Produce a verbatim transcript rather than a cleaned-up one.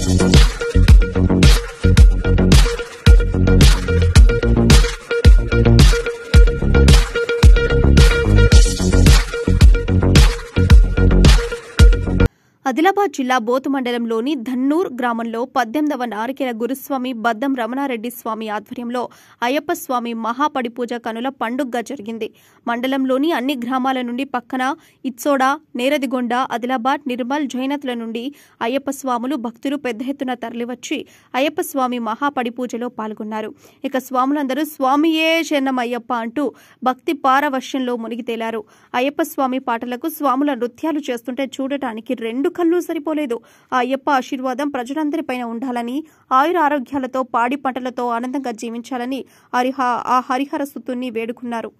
ఆదిలాబాద్ జిల్లా బోతు మండలంలోని ధన్నూర్ గ్రామంలో పద్దెనిమిదవ నారికేల గురుస్వామి బద్దం రమణారెడ్డి స్వామి ఆధ్వర్యంలో అయ్యప్ప స్వామి మహాపడిపూజ కనుల పండుగగా జరిగింది. మండలంలోని అన్ని గ్రామాల నుండి పక్కన ఇత్సోడ, నేరదిగొండ, ఆదిలాబాద్, నిర్మల్, జైనత్ల నుండి అయ్యప్ప స్వాములు భక్తులు పెద్ద ఎత్తున తరలివచ్చి అయ్యప్ప స్వామి మహాపడిపూజలో పాల్గొన్నారు. ఇక స్వాములందరూ స్వామియే శరణమయ్యప్ప అంటూ భక్తి పారవశ్యంలో మునిగి తేలారు. అయ్యప్ప స్వామి పాటలకు స్వాముల నృత్యాలు చేస్తుంటే చూడటానికి రెండు కళ్ళు సరిపోలేదు. ఆ అయ్యప్ప ఆశీర్వాదం ప్రజలందరిపైన ఉండాలని, ఆయుర ఆరోగ్యాలతో పాడి పంటలతో ఆనందంగా జీవించాలని ఆ హరిహర సుతుణ్ణి వేడుకున్నారు.